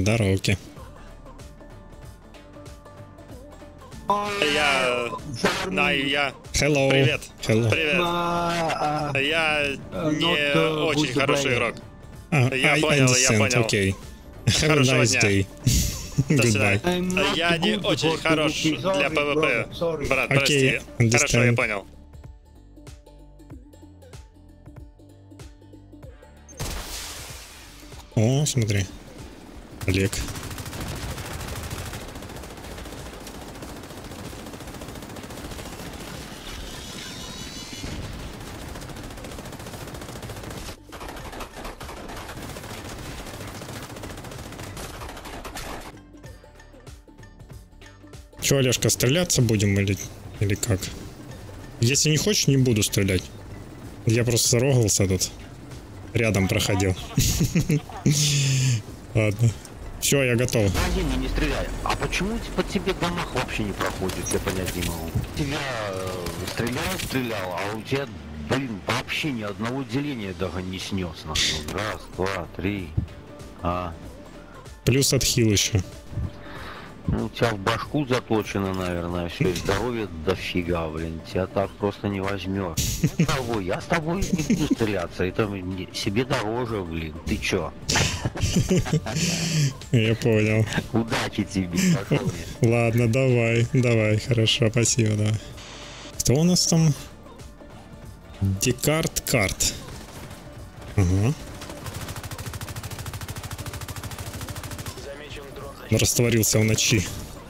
Дороги. Я... Hello. Привет. Hello. Привет. Я не очень хороший игрок. Я I понял, understand. Okay. Have a Хорошего nice дня. day. До свидания. Goodbye. Я не очень хорош для ПВП. Брат, Окей, прости. understand. Хорошо, я понял. О, смотри. Олег. Че, Олежка, стреляться будем или как? Если не хочешь, не буду стрелять. Я просто зарогался тут. Рядом проходил. Ладно. Все, я готов. Не стреляй. А почему по тебе дамаг вообще не проходит, я понять не могу. Тебя стрелял, а у тебя, блин, вообще ни одного деления даже не снес. Раз, два, три. Плюс отхил еще. Ну, у тебя в башку заточено, наверное, все, и здоровье дофига, блин, тебя так просто не возьмешь. Я с тобой не буду стреляться, это себе дороже, блин, ты чё? Я понял. Удачи тебе, пошел. Ладно, давай, хорошо, спасибо, давай. Кто у нас там? Декарт карт. Ага. Растворился в ночи.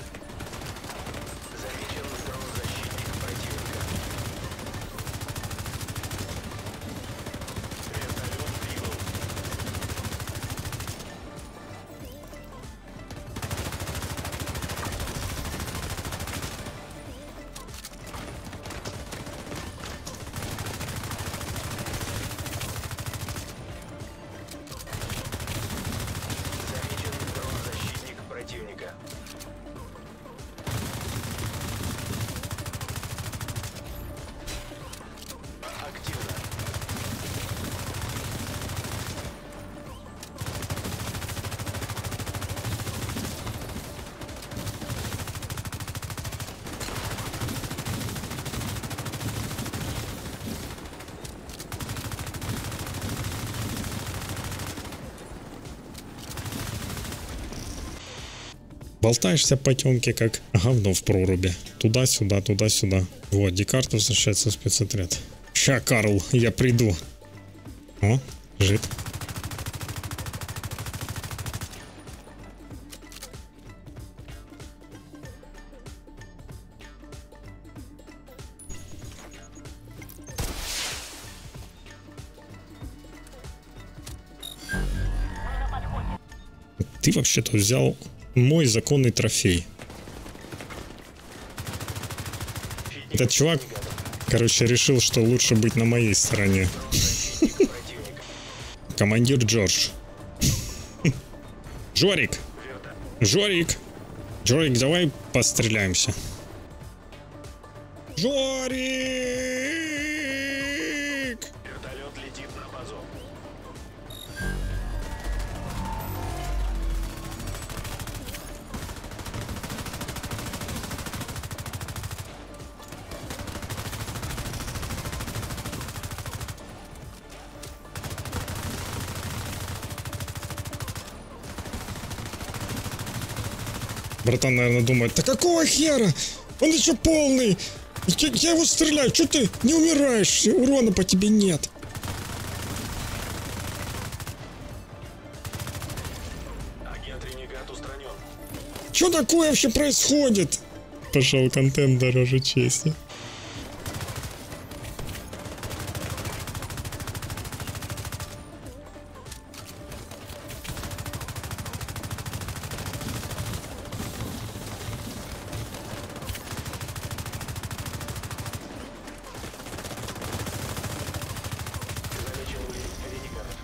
Болтаешься по темке, как говно в проруби. Туда-сюда, туда-сюда. Вот, Декарт возвращается в спецотряд. Ща, Карл, я приду. О, жит. Ты вообще-то взял мой законный трофей. Этот чувак, короче, решил, что лучше быть на моей стороне. Командир Джордж. Жорик! Жорик! Жорик, давай постреляемся. Жорик! Вертолет летит на базу. Братан, наверное, думает, да какого хера? Он еще полный. Я его стреляю, что ты не умираешь? Урона по тебе нет. Агент Ренегат устранен. Что такое вообще происходит? Пошел контент дороже чести. Ренегат.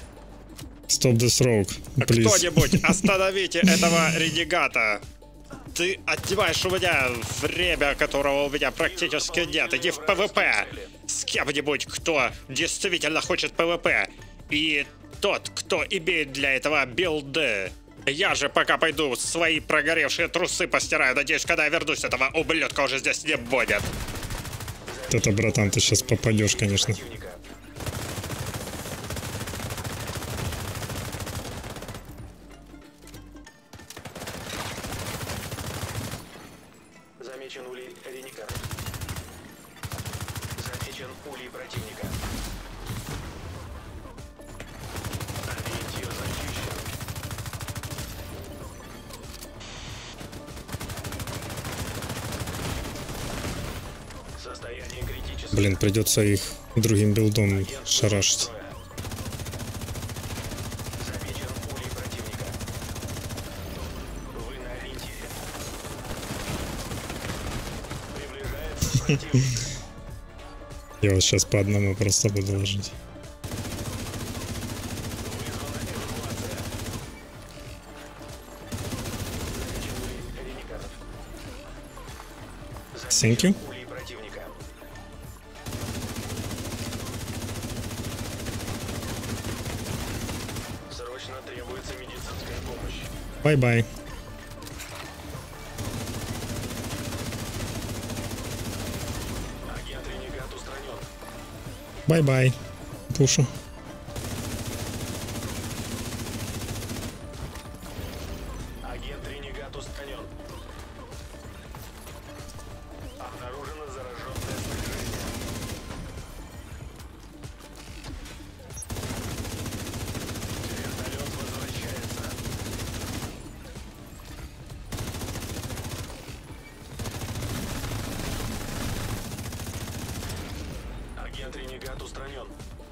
Stop this rogue, please. Кто-нибудь остановите этого ренегата. Ты отнимаешь у меня время, которого у меня практически нет. Иди в ПВП с кем-нибудь, кто действительно хочет ПВП. И тот, кто имеет для этого билды. Я же пока пойду свои прогоревшие трусы постираю. Надеюсь, когда я вернусь, этого ублюдка уже здесь не будет. Это, братан, ты сейчас попадешь, конечно. Замечен улей Ренегат. Замечен улей противника. Ориентир зачищен. Состояние критическое. Блин, придется их другим билдом шарашить. Замечен улей противника. Вы на ориентире. Приближается противник. Я вот сейчас по одному просто буду ложить. Thank you. Улей противника. Срочно требуется медицинская помощь. Бай-бай. Агент Ренегат устранен. Бай-бай. Пушу. Агент Ренегат устранен. Обнаружено зараженное снаряжение. Вертолет возвращается. Агент Ренегат устранен.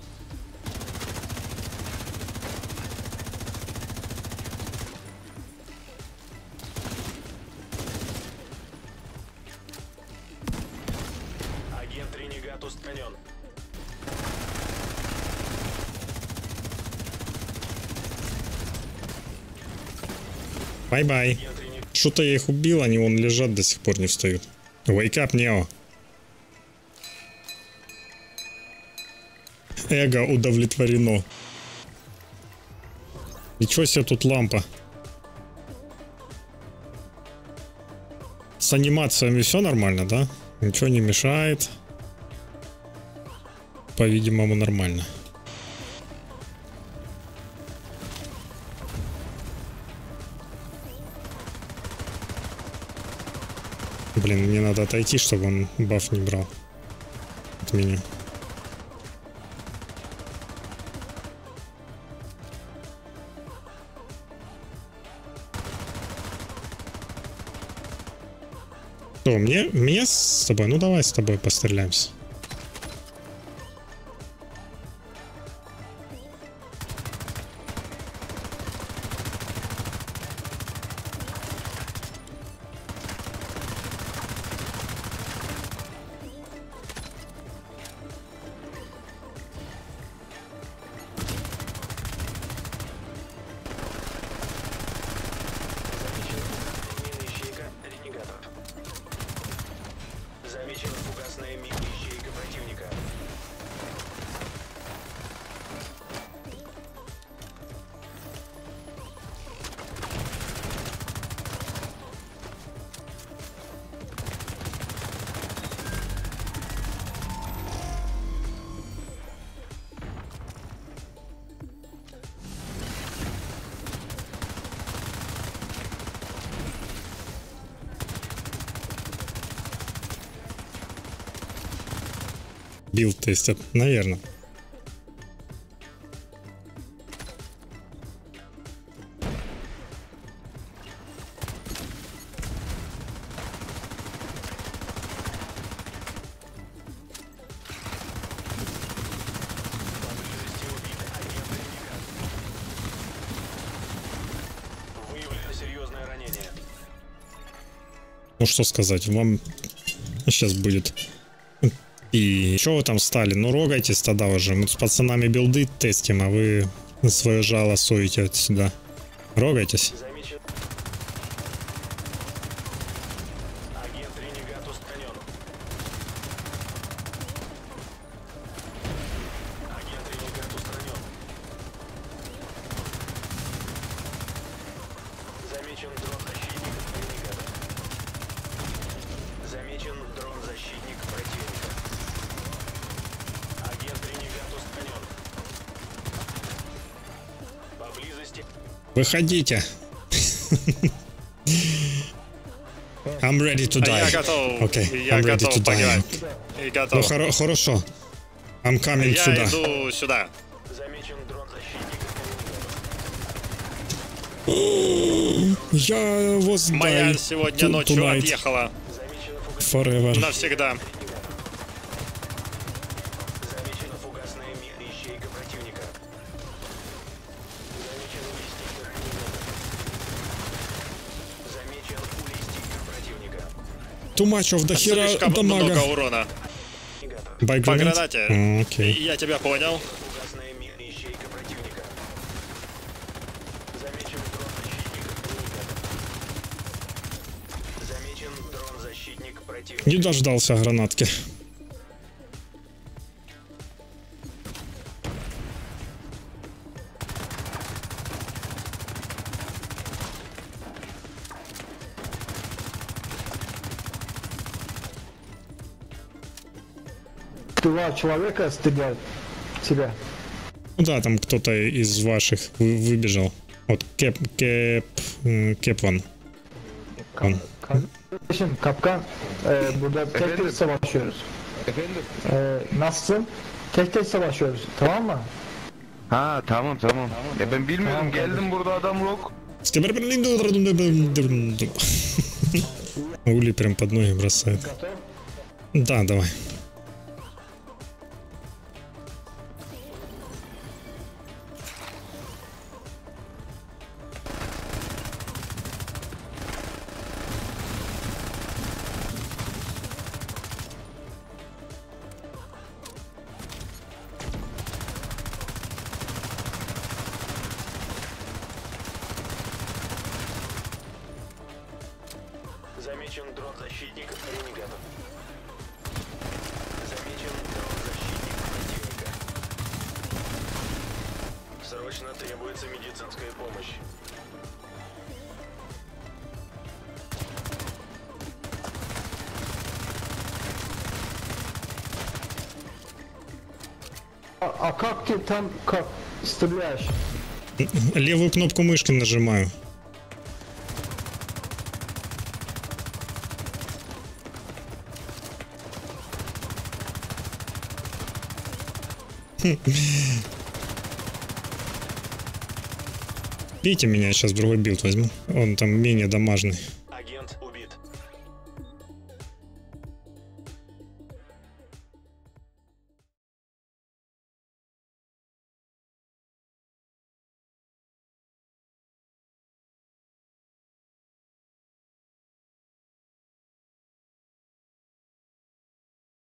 Агент Ренегат устранен. Бай-бай. Агент Ренегат. Что-то я их убил, они вон лежат, до сих пор не встают. Wake up, Нео. Эго удовлетворено. Ничего себе тут лампа. С анимациями все нормально, да? Ничего не мешает. По-видимому, нормально. Блин, мне надо отойти, чтобы он баф не брал от меня. Что, мне с тобой? Ну давай с тобой постреляемся. Замечена мина-ищейка Ренегатов. Замечена фугасная мина-ищейка противника. Билд тестят, наверное. Поблизости убит агент Ренегат. Выявлено серьезное ранение. Ну что сказать, вам сейчас будет. И что вы там стали? Ну рогайтесь тогда уже. Мы с пацанами билды тестим, а вы свое жало суете отсюда. Рогайтесь. Замечен. Замечен дрон-защитник ренегата. Замечен дрон-защитник противника. Агент ренегат устранен. Поблизости. Выходите. I'm ready to die. Я готов. Okay, Я I'm ready готов to die. погибать. И Ну, готов. хорошо. I'm coming Я сюда. иду сюда. Замечен дрон-защитник ренегата. Я was Моя die сегодня ночью tonight отъехала. Замечена фугас. forever. Навсегда. Замечена фугасная ячейка противника. Замечен улей-стикер ренегата. Замечен улей-стикер противника. Too much of the hero Слишком дамага. много урона. Ренегата. By По grenade? гранате. Окей. Я тебя понял. Фугасная ячейка противника. Замечен дрон-защитник ренегата. Замечен дрон-защитник противника. Не дождался гранатки. Два человека стреляют в тебя. Ну да, там кто-то из ваших выбежал. Вот Кепван. Он. Kardeşim kapkan burada tek tek savaşıyoruz. Nasılsın? Tek tek savaşıyoruz, tamam mı? Ha tamam. Ben bilmiyorum, geldim burada adam yok. Ули прям под ноги бросает. Готов? Да, давай. Замечен дрон-защитник ренегата. Замечен дрон-защитник противника. Срочно требуется медицинская помощь. А как ты там как стреляешь? Левую кнопку мышки нажимаю. Видите, меня сейчас другой билд возьму. Он там менее дамажный.